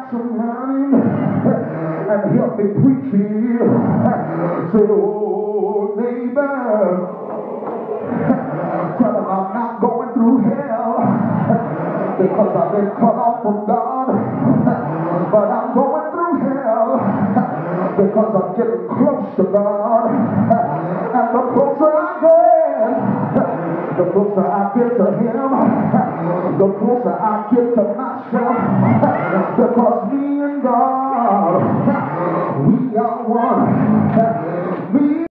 some money and help me preach here. Say, oh, neighbor, tell him I'm not going through hell because I've been cut off from God, but I'm going through hell because I'm getting close to God. And the closer I get, the closer I get to Him, the closer I get to myself, because me and God, we are one. Me